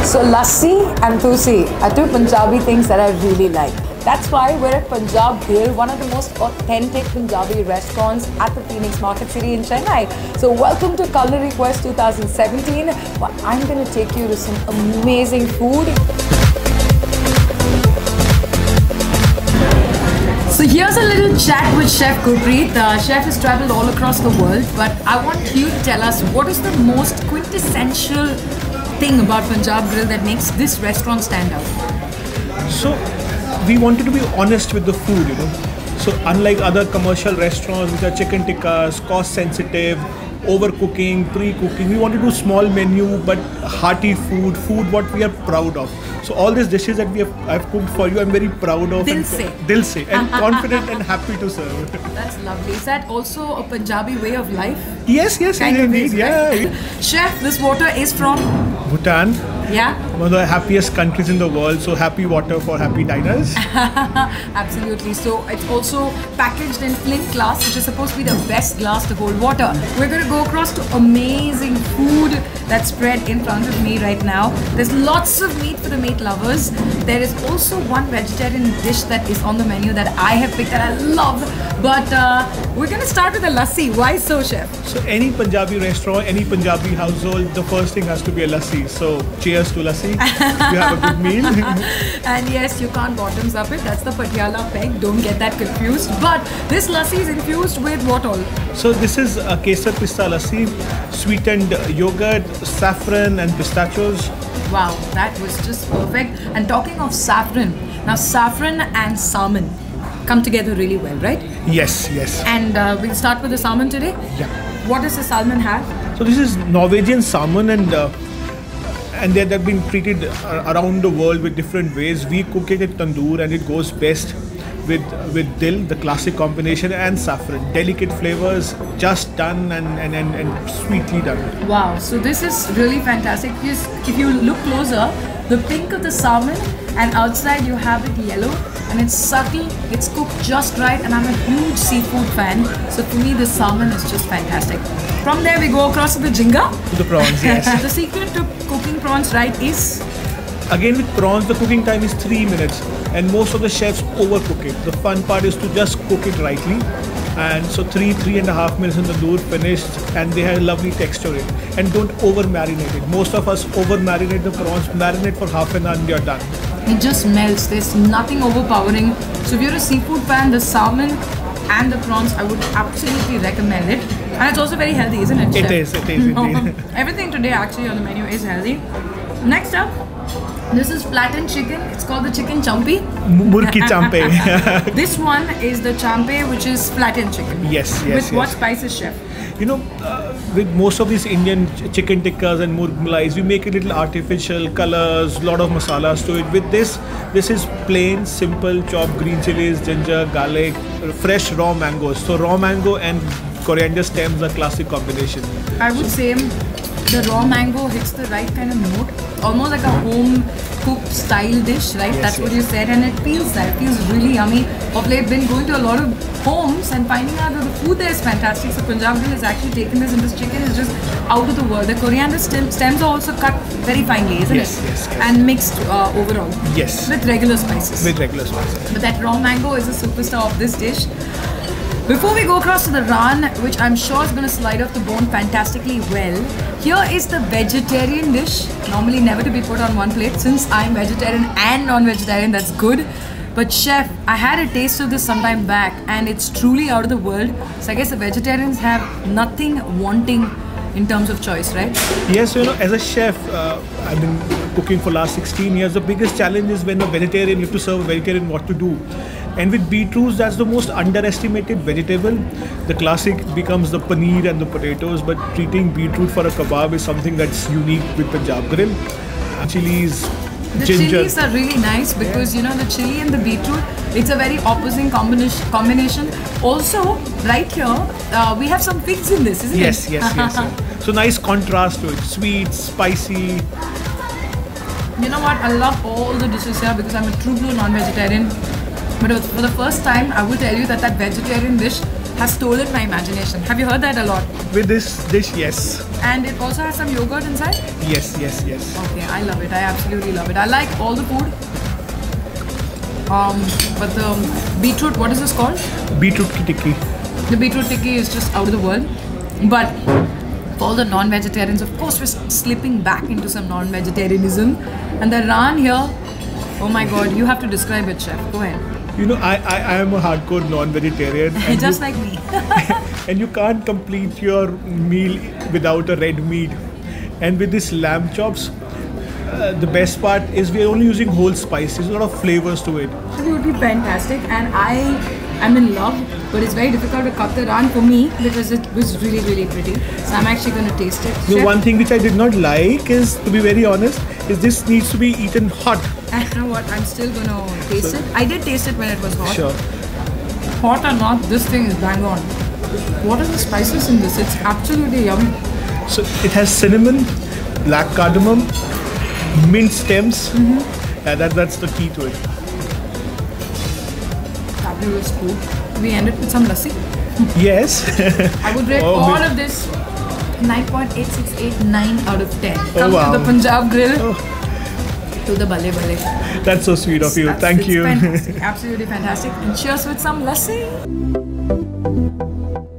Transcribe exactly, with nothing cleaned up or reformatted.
So lassi and thusi are two Punjabi things that I really like. That's why we're at Punjab Grill, one of the most authentic Punjabi restaurants at the Phoenix Marketcity in Chennai. So welcome to Culinary Quest two thousand seventeen. Well, I'm going to take you to some amazing food. So here's a little chat with Chef Gurpreet. The chef has traveled all across the world, but I want you to tell us what is the most quintessential thing about Punjab Grill that makes this restaurant stand out? So we wanted to be honest with the food, you know. So unlike other commercial restaurants which are chicken tikkas, cost sensitive, overcooking, pre-cooking, we want to do small menu but hearty food, food what we are proud of. So all these dishes that we have I've cooked for you, I'm very proud of. Dil and, se. Dil se, and confident and happy to serve. That's lovely. Is that also a Punjabi way of life? Yes, yes, kind indeed, of is, yeah. Right? Chef, this water is from Bhutan. Yeah. One of the happiest countries in the world, so happy water for happy diners. Absolutely. So it's also packaged in flint glass, which is supposed to be the best glass to hold water. We're going to go across to amazing food that's spread in front of me right now. There's lots of meat for the meat lovers. There is also one vegetarian dish that is on the menu that I have picked that I love. But uh, we're going to start with a lassi. Why so, chef? So any Punjabi restaurant, any Punjabi household, the first thing has to be a lassi. So cheers to lassi. You have a good meal. And yes, you can't bottoms up it. That's the Patiala peg. Don't get that confused. But this lassi is infused with what all? So this is a kesar pista lassi, sweetened yogurt, saffron and pistachios. Wow, that was just perfect. And talking of saffron, now saffron and salmon come together really well, right? Yes, yes. And uh, we'll start with the salmon today. Yeah. What does the salmon have? So this is Norwegian salmon, and uh, and they have been treated around the world with different ways. We cook it in tandoor, and it goes best with with dill, the classic combination, and saffron. Delicate flavors, just done and and, and, and sweetly done. Wow, so this is really fantastic. Because if you look closer, the pink of the salmon, and outside you have it yellow, and it's subtle, it's cooked just right, and I'm a huge seafood fan. So for me, the salmon is just fantastic. From there, we go across to the jinga. To the prawns, yes. The secret to cooking prawns right is? Again, with prawns, the cooking time is three minutes, and most of the chefs overcook it. The fun part is to just cook it rightly, and so three, three and a half minutes in the tandoor, finished, and they have a lovely texture in it. And don't over marinate it. Most of us over marinate the prawns, marinate for half an hour, and you're done. It just melts. There's nothing overpowering. So if you're a seafood fan, the salmon and the prawns, I would absolutely recommend it. And it's also very healthy, isn't it, chef? It is, it is indeed. Everything today actually on the menu is healthy. Next up, this is flattened chicken. It's called the chicken champi. Murki champe. This one is the champe, which is flattened chicken. Yes, yes, With yes. what spices, chef? You know, uh, with most of these Indian ch chicken tikkas and murg malais, we make it little artificial colors, lot of masalas to it. With this, this is plain, simple, chopped green chilies, ginger, garlic, fresh raw mangoes. So raw mango and coriander stems are classic combination. I would say the raw mango hits the right kind of note, almost like a home cooked style dish, right? Yes, That's yes. what you said, and it feels that. It feels really yummy. Of late, been going to a lot of homes and finding out that the food there is fantastic. So Punjab Grill has actually taken this, and this chicken is just out of the world. The coriander stem, stems are also cut very finely, isn't Yes, it? yes, yes. And mixed uh, overall. Yes. With regular spices. With regular spices. But that raw mango is the superstar of this dish. Before we go across to the raan, which I'm sure is going to slide off the bone fantastically well, here is the vegetarian dish. Normally never to be put on one plate. Since I'm vegetarian and non-vegetarian, that's good. But chef, I had a taste of this sometime back, and it's truly out of the world. So I guess the vegetarians have nothing wanting in terms of choice, right? Yes, you know, as a chef, uh, I've been cooking for last sixteen years. The biggest challenge is when a vegetarian, you have to serve a vegetarian what to do. And with beetroots, that's the most underestimated vegetable. The classic becomes the paneer and the potatoes, but treating beetroot for a kebab is something that's unique with Punjab Grill. Chilies, The ginger. chilies are really nice because, you know, the chili and the beetroot, it's a very opposing combination. combination. Also, right here, uh, we have some figs in this, isn't Yes, it? yes, yes, yes. So nice contrast to it. Sweet, spicy. You know what? I love all the dishes here because I'm a true blue non-vegetarian. But for the first time, I will tell you that that vegetarian dish has stolen my imagination. Have you heard that a lot? With this dish, yes. And it also has some yogurt inside? Yes, yes, yes. Okay, I love it. I absolutely love it. I like all the food. Um, but the beetroot, what is this called? Beetroot tikki. The beetroot tikki is just out of the world. But for all the non-vegetarians, of course, we're slipping back into some non-vegetarianism. And the raan here, oh my god, you have to describe it, chef. Go ahead. You know, I, I, I am a hardcore non-vegetarian. Just you, like me. And you can't complete your meal without a red meat. And with this lamb chops, uh, the best part is we're only using whole spices, a lot of flavors to it. Absolutely fantastic, and I am in love, but it's very difficult to cut the raan for me because it was really, really pretty. So I'm actually going to taste it. The one thing which I did not like is, to be very honest, is this needs to be eaten hot. And you know what? I'm still going to taste so, it. I did taste it when it was hot. Sure. Hot or not, this thing is bang on. What are the spices in this? It's absolutely yummy. So it has cinnamon, black cardamom, mint stems. Mm-hmm. Yeah, that, that's the key to it. Fabulous food. We ended with some lassi. Yes. I would rate oh, all of this nine point eight six eight nine out of ten. Come oh, wow. to the Punjab Grill. Oh. To the Bale Bale. That's so sweet of you. That's, Thank you. Fantastic. Absolutely fantastic. And cheers with some lassi.